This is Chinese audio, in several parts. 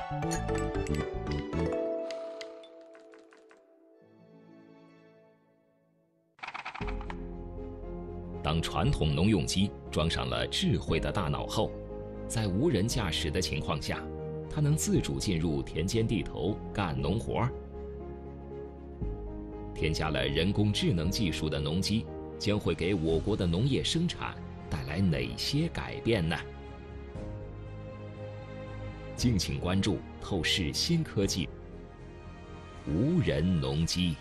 当传统农用机装上了智慧的大脑后，在无人驾驶的情况下，它能自主进入田间地头干农活。添加了人工智能技术的农机将会给我国的农业生产带来哪些改变呢？敬请关注透视新科技无人农机。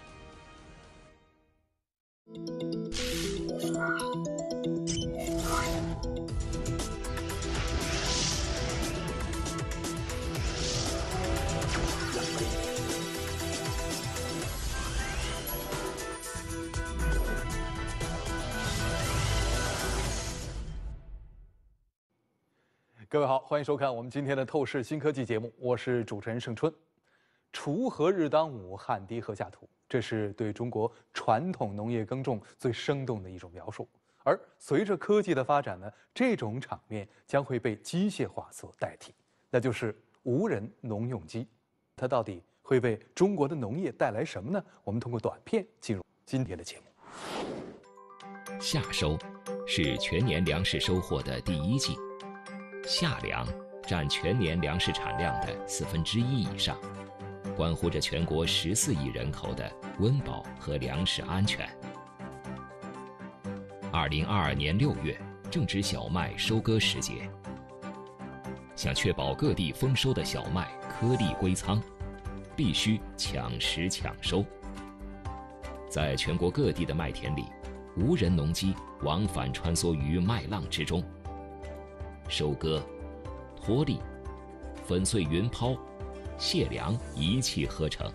各位好，欢迎收看我们今天的透视新科技节目，我是主持人盛春。锄禾日当午，汗滴禾下土，这是对中国传统农业耕种最生动的一种描述。而随着科技的发展呢，这种场面将会被机械化所代替，那就是无人农用机。它到底会为中国的农业带来什么呢？我们通过短片进入今天的节目。 夏收是全年粮食收获的第一季。夏粮占全年粮食产量的1/4以上，关乎着全国14亿人口的温饱和粮食安全。2022年6月正值小麦收割时节，想确保各地丰收的小麦颗粒归仓，必须抢时抢收。在全国各地的麦田里，无人农机往返穿梭于麦浪之中，收割、脱粒、粉碎云抛、卸粮一气呵成。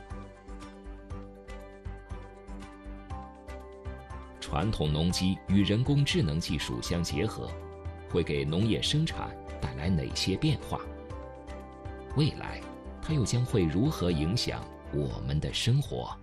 传统农机与人工智能技术相结合，会给农业生产带来哪些变化？未来，它又将会如何影响我们的生活？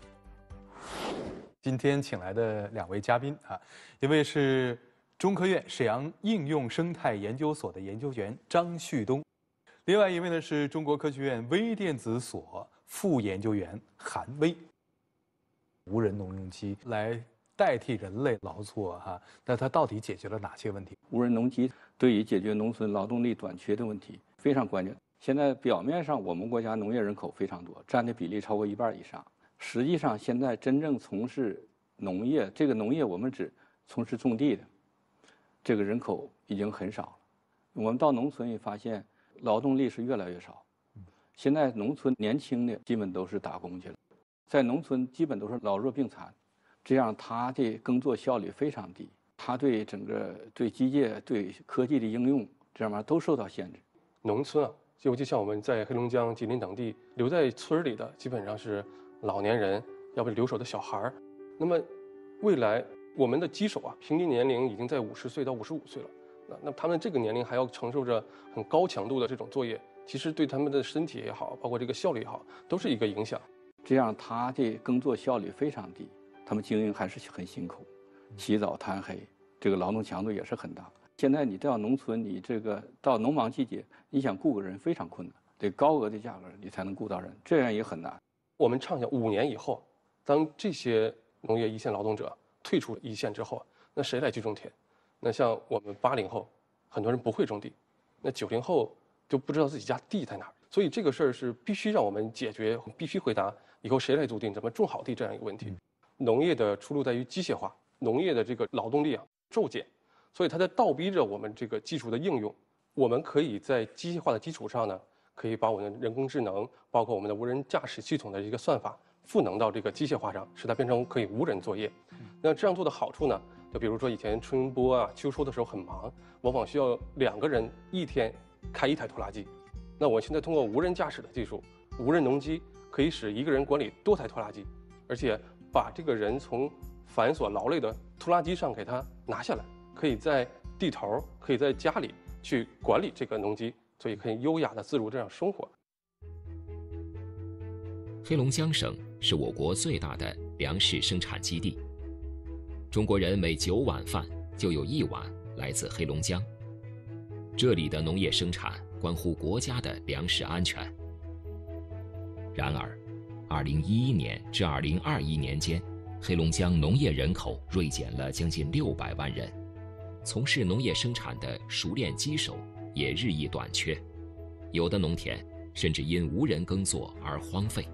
今天请来的两位嘉宾啊，一位是中科院沈阳应用生态研究所的研究员张旭东，另外一位呢是中国科学院微电子所副研究员韩威。无人农用机来代替人类劳作哈，那它到底解决了哪些问题？ 无人农机对于解决农村劳动力短缺的问题非常关键。现在表面上我们国家农业人口非常多，占的比例超过1半以上。实际上，现在真正从事农业，这个农业我们只从事种地的，这个人口已经很少了。我们到农村也发现，劳动力是越来越少。现在农村年轻的基本都是打工去了，在农村基本都是老弱病残，这样他的耕作效率非常低，他对整个对机械、对科技的应用这样都受到限制。 农村啊，尤其像我们在黑龙江、吉林等地，留在村里的基本上是老年人，要不留守的小孩儿。那么，未来我们的机手啊，平均年龄已经在50岁到55岁了。那他们这个年龄还要承受着很高强度的这种作业，其实对他们的身体也好，包括这个效率也好，都是一个影响。 这样他的耕作效率非常低，他们经营还是很辛苦，起早贪黑，这个劳动强度也是很大。现在你到农村，你这个到农忙季节，你想雇个人非常困难，得高额的价格你才能雇到人，这样也很难。 我们畅想5年以后，当这些农业一线劳动者退出一线之后，那谁来去种田？那像我们80后，很多人不会种地，那90后就不知道自己家地在哪儿。所以这个事儿是必须让我们解决，必须回答以后谁来租地，怎么种好地这样一个问题。农业的出路在于机械化，农业的这个劳动力啊骤减，所以它在倒逼着我们这个技术的应用。我们可以在机械化的基础上呢，可以把我们的人工智能，包括我们的无人驾驶系统的一个算法赋能到这个机械化上，使它变成可以无人作业。那这样做的好处呢，就比如说以前春播啊、秋收的时候很忙，往往需要2个人一天开1台拖拉机。那我现在通过无人驾驶的技术，无人农机可以使1个人管理多台拖拉机，而且把这个人从繁琐劳累的拖拉机上给他拿下来，可以在地头，可以在家里去管理这个农机，所以可以优雅的自如这样生活。 黑龙江省是我国最大的粮食生产基地，中国人每9碗饭就有1碗来自黑龙江。这里的农业生产关乎国家的粮食安全。 然而，2011年至2021年间，黑龙江农业人口锐减了将近600万人，从事农业生产的熟练机手也日益短缺，有的农田甚至因无人耕作而荒废。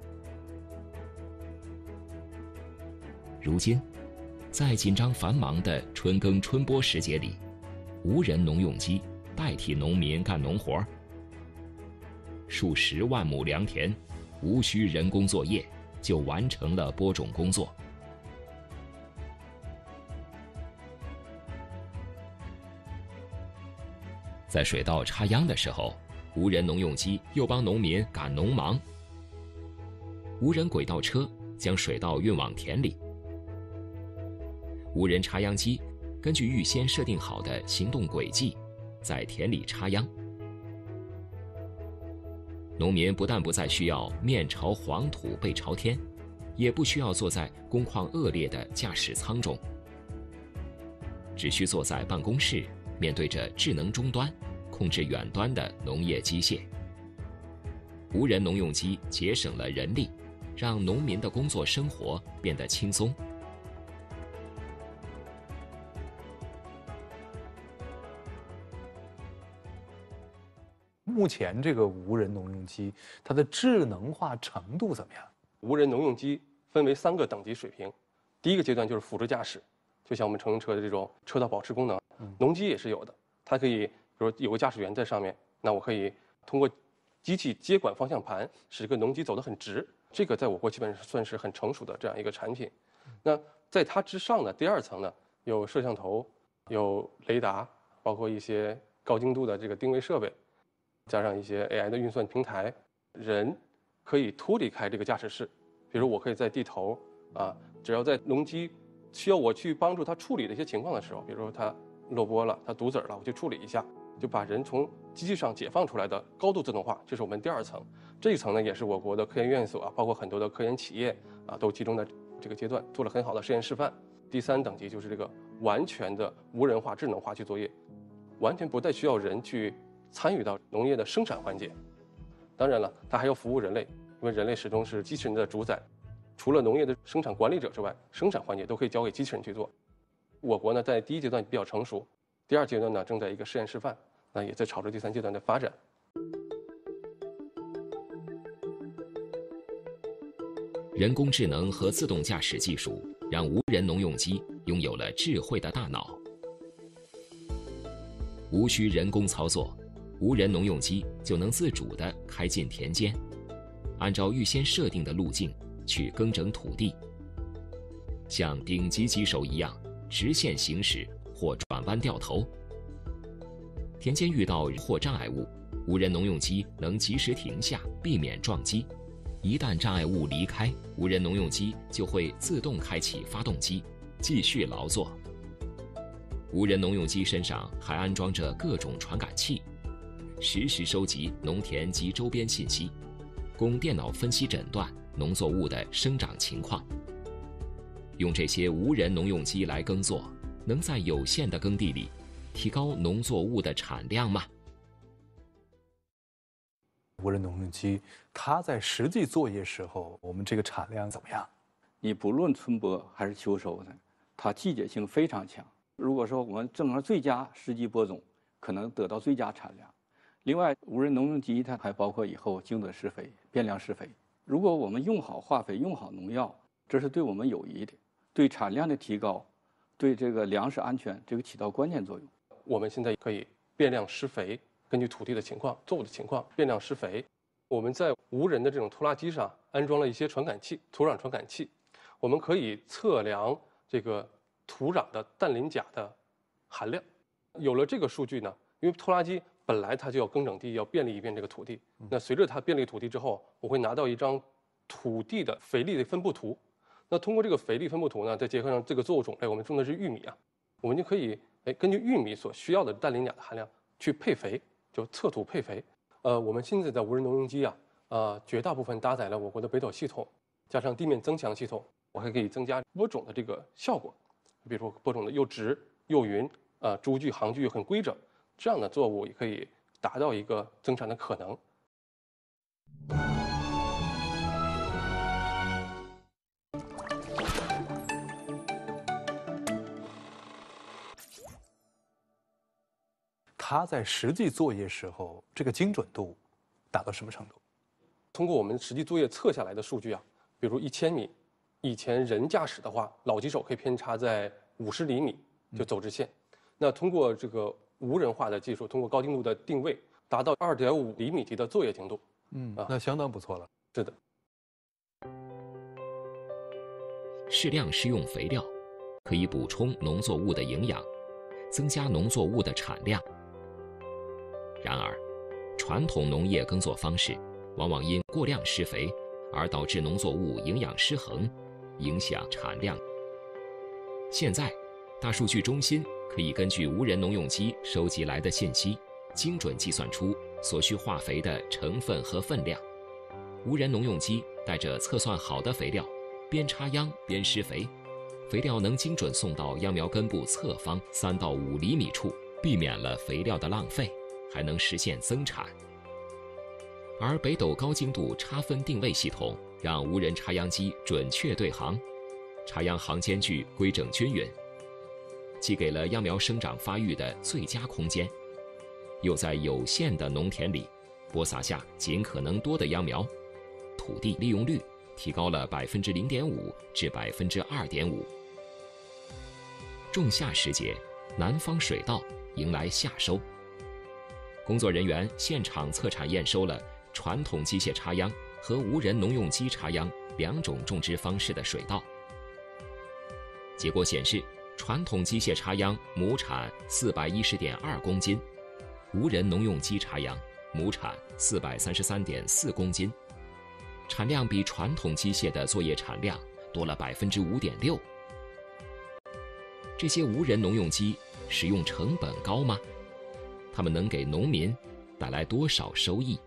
如今，在紧张繁忙的春耕春播时节里，无人农用机代替农民干农活，数十万亩良田无需人工作业就完成了播种工作。在水稻插秧的时候，无人农用机又帮农民赶农忙。无人轨道车将水稻运往田里，无人插秧机根据预先设定好的行动轨迹，在田里插秧。农民不但不再需要面朝黄土背朝天，也不需要坐在工况恶劣的驾驶舱中，只需坐在办公室，面对着智能终端，控制远端的农业机械。无人农用机节省了人力，让农民的工作生活变得轻松。 目前这个无人农用机，它的智能化程度怎么样？ 无人农用机分为3个等级水平，第一个阶段就是辅助驾驶，就像我们乘用车的这种车道保持功能，农机也是有的。它可以，比如有个驾驶员在上面，那我可以通过机器接管方向盘，使这个农机走得很直。这个在我国基本上算是很成熟的这样一个产品。那在它之上呢，第2层呢，有摄像头，有雷达，包括一些高精度的这个定位设备，加上一些 AI 的运算平台，人可以脱离开这个驾驶室。比如我可以在地头啊，只要在农机需要我去帮助它处理的一些情况的时候，比如说它落播了，它堵籽了，我去处理一下，就把人从机器上解放出来的高度自动化，这是我们第2层。这一层呢，也是我国的科研院所啊，包括很多的科研企业啊，都集中在这个阶段做了很好的实验示范。第3等级就是这个完全的无人化、智能化去作业，完全不再需要人去参与到农业的生产环节。当然了，它还要服务人类，因为人类始终是机器人的主宰。除了农业的生产管理者之外，生产环节都可以交给机器人去做。我国呢，在第1阶段比较成熟，第2阶段呢正在一个试验示范，那也在朝着第3阶段的发展。 人工智能和自动驾驶技术让无人农用机拥有了智慧的大脑，无需人工操作，无人农用机就能自主地开进田间，按照预先设定的路径去耕整土地，像顶级机手一样直线行驶或转弯掉头。田间遇到或障碍物，无人农用机能及时停下，避免撞击。一旦障碍物离开，无人农用机就会自动开启发动机，继续劳作。无人农用机身上还安装着各种传感器，实时收集农田及周边信息，供电脑分析诊断农作物的生长情况。用这些无人农用机来耕作，能在有限的耕地里提高农作物的产量吗？ 无人农用机它在实际作业时候，我们这个产量怎么样？ 你不论春播还是秋收呢，它季节性非常强。如果说我们正好最佳时机播种，可能得到最佳产量。另外，无人农用机它还包括以后精准施肥、变量施肥。如果我们用好化肥、用好农药，这是对我们有益的，对产量的提高，对这个粮食安全这个起到关键作用。 我们现在可以变量施肥，根据土地的情况、作物的情况变量施肥。我们在无人的这种拖拉机上安装了一些传感器，土壤传感器，我们可以测量这个土壤的氮磷钾的含量。有了这个数据呢，因为拖拉机本来它就要耕整地，要遍历一遍这个土地。那随着它遍历土地之后，我会拿到一张土地的肥力的分布图。那通过这个肥力分布图呢，再结合上这个作物种类，我们种的是玉米啊，我们就可以根据玉米所需要的氮磷钾的含量去配肥，就测土配肥。我们现在的无人农用机啊，绝大部分搭载了我国的北斗系统，加上地面增强系统，我还可以增加播种的这个效果，比如说播种的又直又匀，株距行距很规整，这样的作物也可以达到一个增产的可能。 它在实际作业时候这个精准度达到什么程度？ 通过我们实际作业测下来的数据啊，比如1000米，以前人驾驶的话，脑机手可以偏差在50厘米就走直线。那通过这个无人化的技术，通过高精度的定位，达到2.5厘米级的作业精度。 那相当不错了。 是的。 适量施用肥料，可以补充农作物的营养，增加农作物的产量。然而，传统农业耕作方式往往因过量施肥而导致农作物营养失衡，影响产量。现在，大数据中心可以根据无人农用机收集来的信息，精准计算出所需化肥的成分和分量。无人农用机带着测算好的肥料，边插秧边施肥，肥料能精准送到秧苗根部侧方3到5厘米处，避免了肥料的浪费，还能实现增产。而北斗高精度插分定位系统让无人插秧机准确对行，插秧行间距规整均匀，既给了秧苗生长发育的最佳空间，又在有限的农田里播撒下尽可能多的秧苗，土地利用率提高了0.5%至2.5%。仲夏时节，南方水稻迎来夏收，工作人员现场测产验收了传统机械插秧和无人农用机插秧2种种植方式的水稻。结果显示，传统机械插秧亩产410.2公斤，无人农用机插秧亩产433.4公斤，产量比传统机械的作业产量多了5.6%。这些无人农用机使用成本高吗？它们能给农民带来多少收益？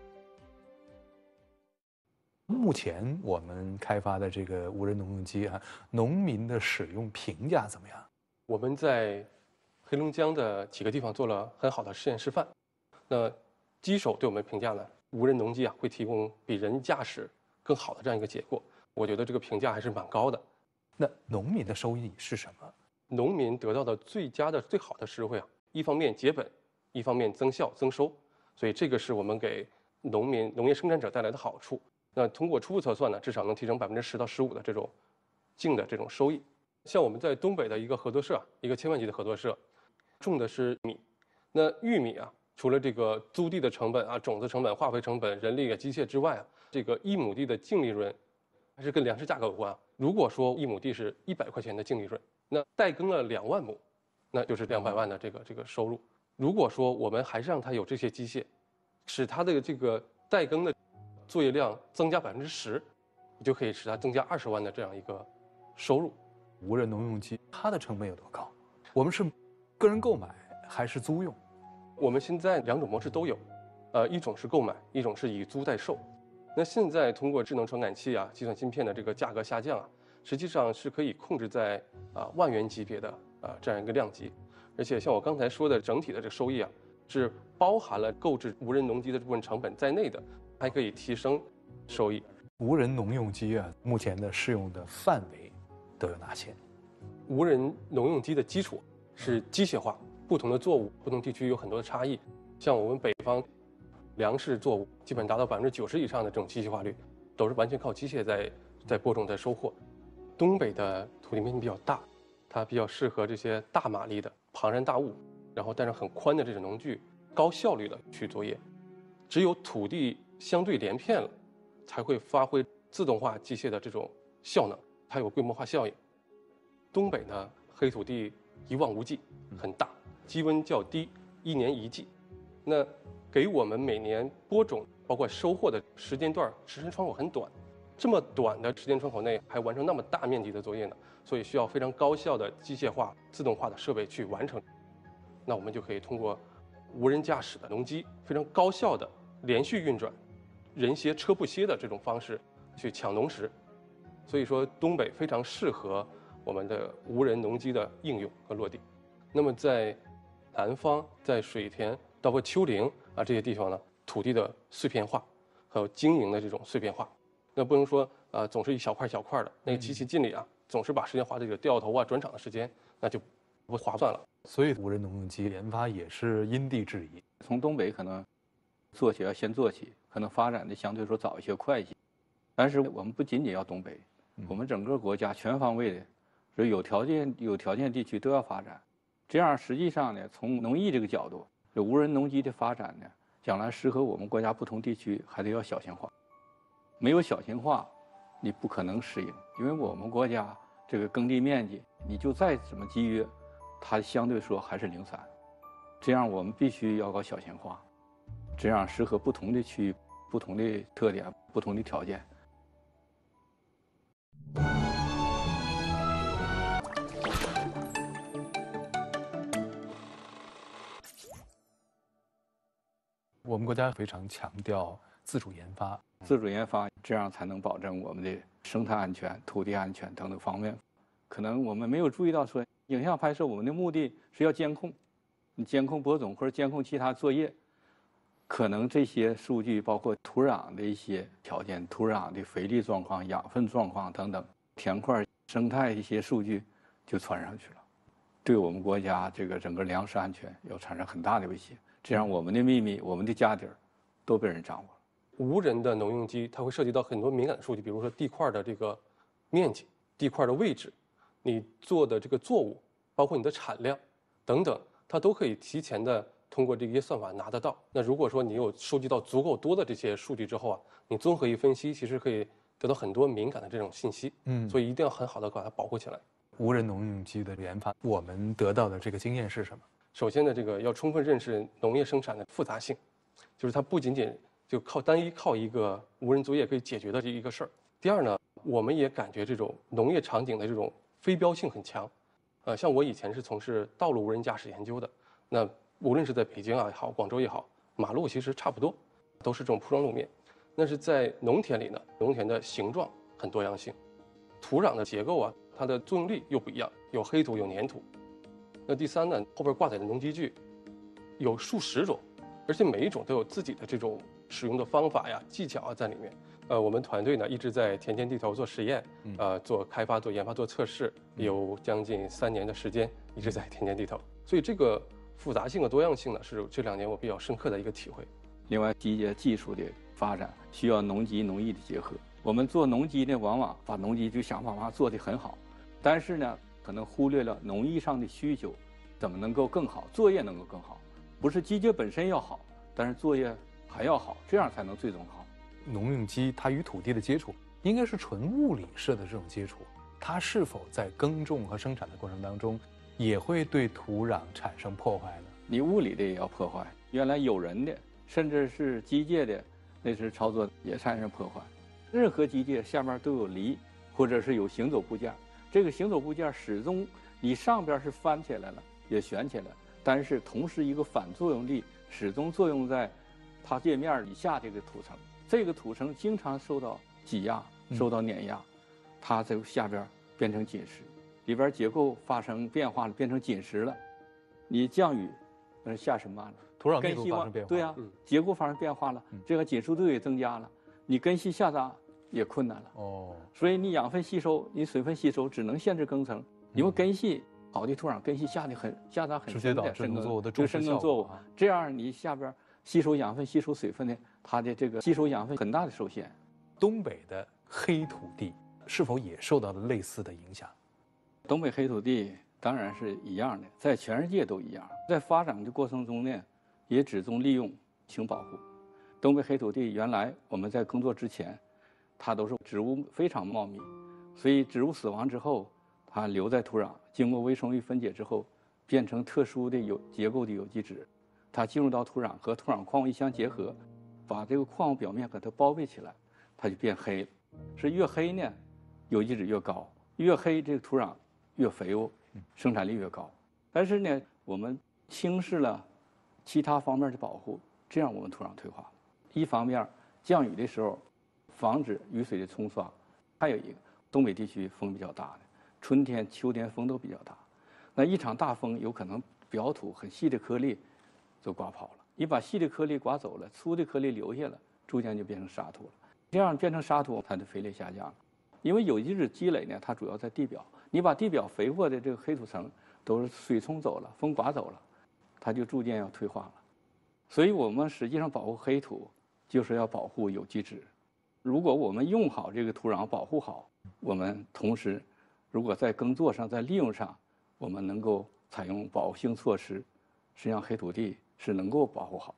目前我们开发的这个无人农用机啊，农民的使用评价怎么样？ 我们在黑龙江的几个地方做了很好的试验示范。那机手对我们评价呢，无人农机啊会提供比人驾驶更好的这样一个结果。我觉得这个评价还是蛮高的。 那农民的收益是什么？ 农民得到的最佳的、最好的实惠啊，一方面节本，一方面增效增收，所以这个是我们给农业生产者带来的好处。那通过初步测算呢，至少能提升10%到15%的这种净的这种收益。像我们在东北的一个合作社，一个1000万级的合作社，种的是米。那玉米啊，除了这个租地的成本啊、种子成本、化肥成本、人力啊、机械之外啊，这个1亩地的净利润还是跟粮食价格有关。如果说1亩地是100块钱的净利润，那代耕了2万亩，那就是200万的这个收入。如果说我们还是让它有这些机械，使它的这个代耕的作业量增加10%，你就可以使它增加20万的这样一个收入。 无人农用机它的成本有多高？我们是个人购买还是租用？ 我们现在2种模式都有，一种是购买，一种是以租代售。那现在通过智能传感器啊、计算芯片的这个价格下降啊，实际上是可以控制在万元级别的这样一个量级。而且像我刚才说的，整体的这个收益啊，是包含了购置无人农机的这部分成本在内的，还可以提升收益。 无人农用机啊，目前的适用的范围都有哪些？ 无人农用机的基础是机械化，不同的作物、不同地区有很多的差异。像我们北方粮食作物，基本达到90%以上的这种机械化率，都是完全靠机械在播种、在收获。东北的土地面积比较大，它比较适合这些大马力的庞然大物，然后带上很宽的这种农具，高效率的去作业。只有土地相对连片了，才会发挥自动化机械的这种效能，它有规模化效应。东北呢，黑土地一望无际，很大，积温较低，1年1季，那给我们每年播种包括收获的时间段时间窗口很短，这么短的时间窗口内还完成那么大面积的作业呢，所以需要非常高效的机械化、自动化的设备去完成。那我们就可以通过无人驾驶的农机，非常高效的连续运转、人歇车不歇的这种方式去抢农时。所以说，东北非常适合我们的无人农机的应用和落地。那么在南方，在水田包括丘陵啊这些地方呢，土地的碎片化，还有经营的这种碎片化，那不能说总是一小块的，那个机器经理啊总是把时间花在这个掉头啊、转场的时间，那就不划算了。 所以无人农用机研发也是因地制宜。 从东北可能做起要先做起，可能发展的相对说早一些、快一些。但是我们不仅仅要东北，我们整个国家全方位的，所以有条件地区都要发展。这样实际上呢，从农业这个角度，这无人农机的发展呢，将来适合我们国家不同地区还得要小型化。没有小型化，你不可能适应，因为我们国家这个耕地面积，你就再怎么节约，它相对说还是零散。这样我们必须要搞小型化，这样适合不同的区域、不同的特点、不同的条件。 我们国家非常强调自主研发， 这样才能保证我们的生态安全、土地安全等等方面。可能我们没有注意到说，影像拍摄我们的目的是要监控，你监控播种或者监控其他作业，可能这些数据包括土壤的一些条件、土壤的肥力状况、养分状况等等，田块生态一些数据就传上去了，对我们国家这个整个粮食安全要产生很大的威胁。这样我们的秘密、我们的家底儿都被人掌握了。 无人的农用机它会涉及到很多敏感的数据，比如说地块的这个面积、地块的位置、你做的这个作物，包括你的产量等等，它都可以提前的通过这些算法拿得到。那如果说你有收集到足够多的这些数据之后啊，你综合一分析，其实可以得到很多敏感的这种信息。所以一定要很好的把它保护起来。 无人农用机的研发，我们得到的这个经验是什么？ 首先呢，这个要充分认识农业生产的复杂性，就是它不仅仅就靠一个无人作业可以解决的这一个事儿。第二呢，我们也感觉这种农业场景的这种非标性很强。像我以前是从事道路无人驾驶研究的，那无论是在北京也好，广州也好，马路其实差不多，都是这种铺装路面。但是在农田里呢，农田的形状很多样性，土壤的结构啊，它的作用力又不一样，有黑土有粘土。那第三呢，后边挂载的农机具有数十种，而且每一种都有自己的这种使用的方法呀、技巧啊在里面。我们团队呢一直在田间地头做实验，做开发、做研发、做测试，有将近3年的时间一直在田间地头。所以这个复杂性和多样性呢，是这2年我比较深刻的一个体会。 另外，机械技术的发展需要农机农艺的结合。我们做农机呢，往往把农机就想办法做得很好，但是呢，可能忽略了农艺上的需求，怎么能够更好，作业能够更好。不是机械本身要好，但是作业还要好，这样才能最终好。 农用机它与土地的接触应该是纯物理式的这种接触，它是否在耕种和生产的过程当中也会对土壤产生破坏呢？ 你物理的也要破坏，原来有人的，甚至是机械的，那是操作也产生破坏。任何机械下面都有犁，或者是有行走部件，这个行走部件始终你上边是翻起来了，也旋起来，但是同时一个反作用力始终作用在它界面以下这个土层，这个土层经常受到挤压、受到碾压，它在下边变成紧实，里边结构发生变化了，变成紧实了。你降雨，下什么了？ 土壤密度发生变化， 对啊，结构发生变化了，这个紧实度也增加了，你根系下扎也困难了。 哦， 所以你养分吸收、你水分吸收只能限制耕程，因为根系好的土壤根系下扎很深的深耕作物，这样你下边吸收养分、吸收水分呢，它的这个吸收养分很大的受限。 东北的黑土地是否也受到了类似的影响？ 东北黑土地当然是一样的，在全世界都一样。在发展的过程中呢，也只重利用轻保护。东北黑土地原来我们在耕作之前，它都是植物非常茂密，所以植物死亡之后，它留在土壤，经过微生物分解之后，变成特殊的结构的有机质，它进入到土壤和土壤矿物一相结合，把这个矿物表面给它包围起来，它就变黑了。是越黑呢，有机质越高，越黑这个土壤越肥沃，生产力越高。但是呢，我们轻视了其他方面的保护，这样我们土壤退化。一方面降雨的时候防止雨水的冲刷，还有一个东北地区风比较大的，春天秋天风都比较大，那一场大风有可能表土很细的颗粒就刮跑了，你把细的颗粒刮走了，粗的颗粒留下了，逐渐就变成沙土了。这样变成沙土，它的肥力下降了。因为有机质积累呢，它主要在地表，你把地表肥沃的这个黑土层都是水冲走了，风刮走了，它就逐渐要退化了。所以我们实际上保护黑土，就是要保护有机质。如果我们用好这个土壤，保护好，我们同时，如果在耕作上、在利用上，我们能够采用保护性措施，实际上黑土地是能够保护好。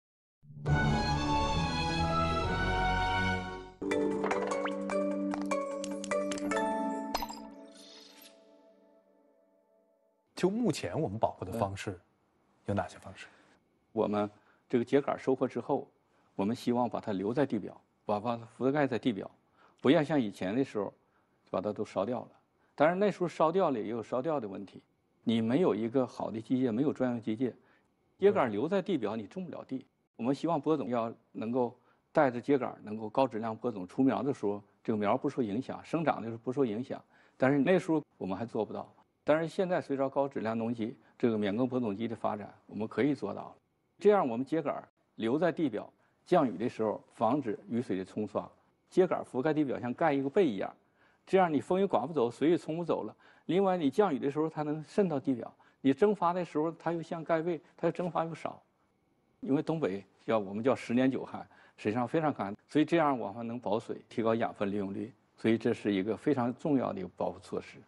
就目前我们保护的方式有哪些方式？ 我们这个秸秆收获之后，我们希望把它留在地表，把它覆盖在地表，不要像以前的时候把它都烧掉了。当然那时候烧掉了也有烧掉的问题，你没有一个好的机械，没有专用机械，秸秆留在地表你种不了地。我们希望播种要能够带着秸秆能够高质量播种，出苗的时候这个苗不受影响，生长的时候不受影响。但是那时候我们还做不到。但是现在随着高质量农机这个免耕播种机的发展，我们可以做到了。这样我们秸秆留在地表，降雨的时候防止雨水的冲刷，秸秆覆盖地表像盖一个被一样，这样你风也刮不走，水也冲不走了。另外你降雨的时候它能渗到地表，你蒸发的时候它又像盖被，它又蒸发又少。因为东北我们叫10年9旱，实际上非常干，所以这样我们能保水，提高养分利用率，所以这是一个非常重要的一个保护措施。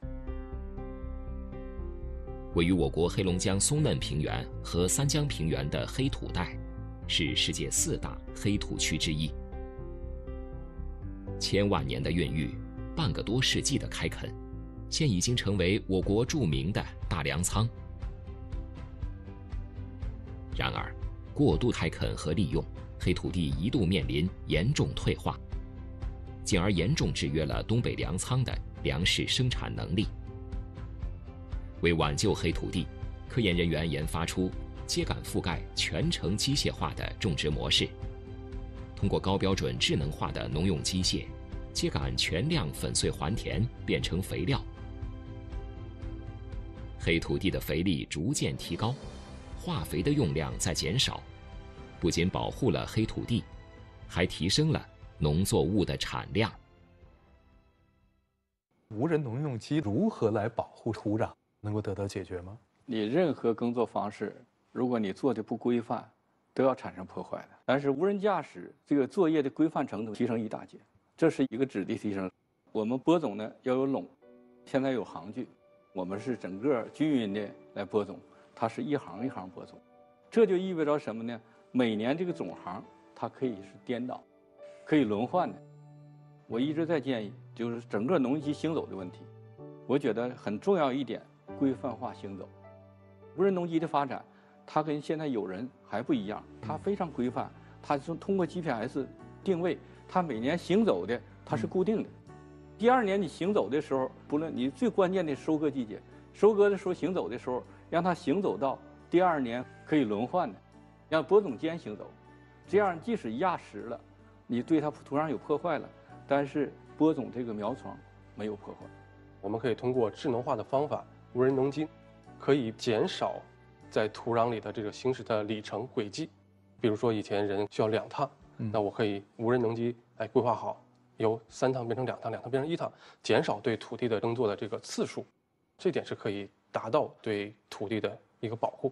位于我国黑龙江松嫩平原和三江平原的黑土带，是世界4大黑土区之一。千万年的孕育，半个多世纪的开垦，现已经成为我国著名的大粮仓。然而，过度开垦和利用，黑土地一度面临严重退化，进而严重制约了东北粮仓的粮食生产能力。为挽救黑土地，科研人员研发出秸秆覆盖全程机械化的种植模式，通过高标准智能化的农用机械，秸秆全量粉碎还田，变成肥料。黑土地的肥力逐渐提高，化肥的用量在减少，不仅保护了黑土地，还提升了农作物的产量。 无人农用机如何来保护土壤，能够得到解决吗？ 你任何耕作方式，如果你做的不规范，都要产生破坏的。但是无人驾驶这个作业的规范程度提升一大截，这是一个质的提升。我们播种呢要有垄，现在有行距，我们是整个均匀的来播种，它是一行一行播种。这就意味着什么呢？每年这个种行它可以是颠倒，可以轮换的。我一直在建议，就是整个农机行走的问题，我觉得很重要一点，规范化行走。无人农机的发展，它跟现在有人还不一样，它非常规范，它是通过 GPS 定位，它每年行走的它是固定的。第2年你行走的时候，不论你最关键的收割季节，收割的时候行走的时候，让它行走到第2年可以轮换的，让播种间行走，这样即使压实了，你对它土壤有破坏了，但是播种这个苗床没有破坏。 我们可以通过智能化的方法，无人农机可以减少在土壤里的这个行驶的里程轨迹。比如说以前人需要2趟，那我可以无人农机规划好，由3趟变成2趟，2趟变成1趟，减少对土地的耕作的这个次数，这点是可以达到对土地的一个保护。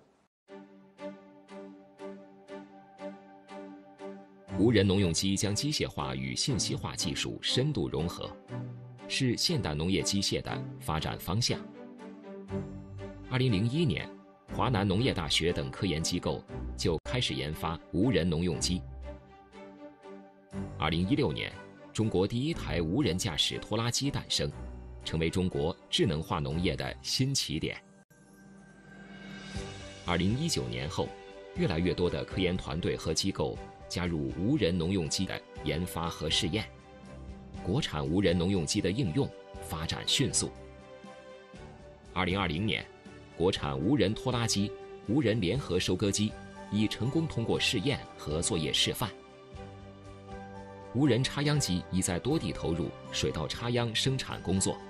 无人农用机将机械化与信息化技术深度融合，是现代农业机械的发展方向。2001年，华南农业大学等科研机构就开始研发无人农用机。2016年，中国第1台无人驾驶拖拉机诞生，成为中国智能化农业的新起点。2019年后，越来越多的科研团队和机构加入无人农用机的研发和试验，国产无人农用机的应用发展迅速。2020年，国产无人拖拉机、无人联合收割机已成功通过试验和作业示范。无人插秧机已在多地投入水稻插秧生产工作。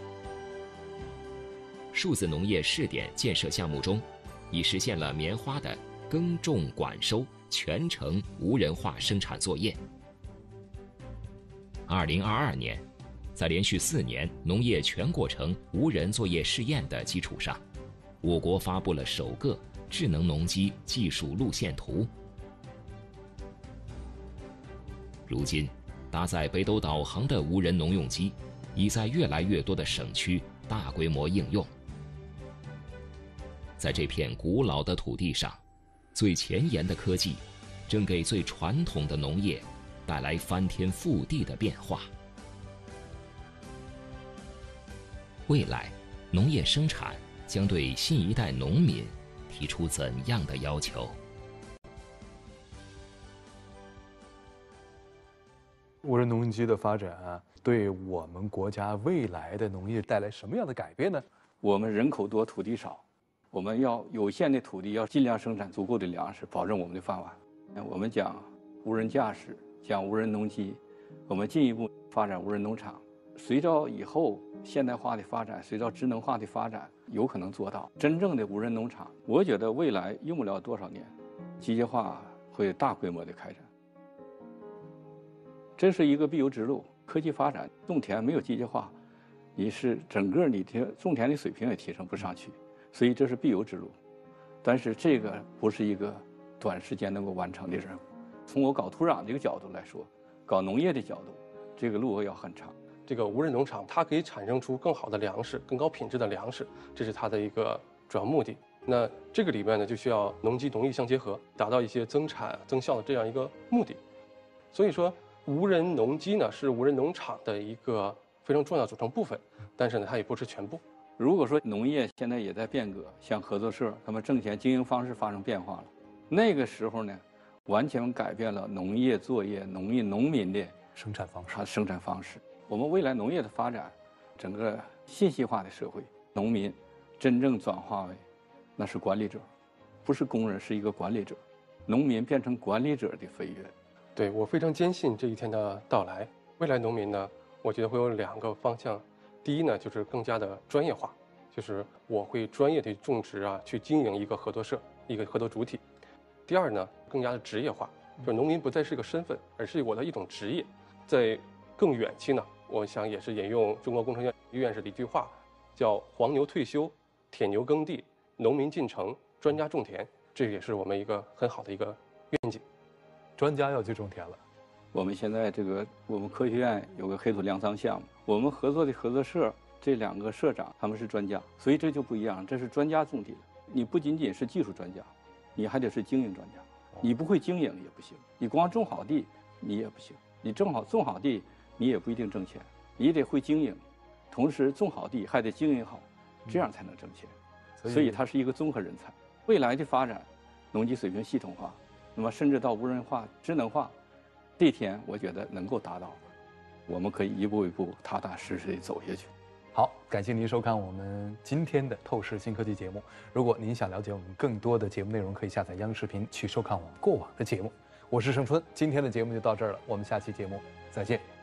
数字农业试点建设项目中，已实现了棉花的耕种管收全程无人化生产作业。2022年，在连续4年农业全过程无人作业试验的基础上， 我国发布了首个智能农机技术路线图。如今，搭载北斗导航的无人农用机已在越来越多的省区大规模应用。在这片古老的土地上，最前沿的科技正给最传统的农业带来翻天覆地的变化。未来，农业生产将对新一代农民提出怎样的要求？ 无人农机的发展对我们国家未来的农业带来什么样的改变呢？ 我们人口多，土地少，我们要有限的土地要尽量生产足够的粮食，保证我们的饭碗。我们讲无人驾驶，讲无人农机，我们进一步发展无人农场。随着以后现代化的发展，随着智能化的发展，有可能做到真正的无人农场。我觉得未来用不了多少年，机械化会大规模的开展。这是一个必由之路。科技发展，种田没有机械化，你是整个你的种田的水平也提升不上去，所以这是必由之路。但是这个不是一个短时间能够完成的任务。从我搞土壤这个角度来说，搞农业的角度，这个路要很长。 这个无人农场它可以产生出更好的粮食、更高品质的粮食，这是它的一个主要目的。那这个里面呢，就需要农机农艺相结合，达到一些增产增效的这样一个目的。所以说，无人农机呢是无人农场的一个非常重要的组成部分，但是呢，它也不是全部。 如果说农业现在也在变革，像合作社，他们挣钱经营方式发生变化了，那个时候呢，完全改变了农业作业、农民的生产方式。 我们未来农业的发展，整个信息化的社会，农民真正转化为那是管理者，不是工人，是一个管理者。农民变成管理者的飞跃。 对，我非常坚信这一天的到来。未来农民呢，我觉得会有2个方向。第一呢，就是更加的专业化，就是我会专业的种植去经营一个合作社，一个合作主体。第二呢，更加的职业化，就是农民不再是一个身份，而是我的一种职业。在更远期呢，我想也是引用中国工程院院士的一句话，叫“黄牛退休，铁牛耕地，农民进城，专家种田”。这也是我们一个很好的一个愿景。 专家要去种田了。 我们现在我们科学院有个黑土粮仓项目，我们合作的合作社这2个社长他们是专家，所以这就不一样，这是专家种地了。你不仅仅是技术专家，你还得是经营专家。你不会经营也不行，你光种好地你也不行，你种好地你也不一定挣钱，你得会经营，同时种好地还得经营好，这样才能挣钱。所以它是一个综合人才。未来的发展，农机水平系统化，那么甚至到无人化、智能化，这天我觉得能够达到，我们可以一步一步踏踏实实地走下去。 好，感谢您收看我们今天的透视新科技节目。如果您想了解我们更多的节目内容，可以下载央视频去收看我们过往的节目。我是盛春，今天的节目就到这儿了，我们下期节目再见。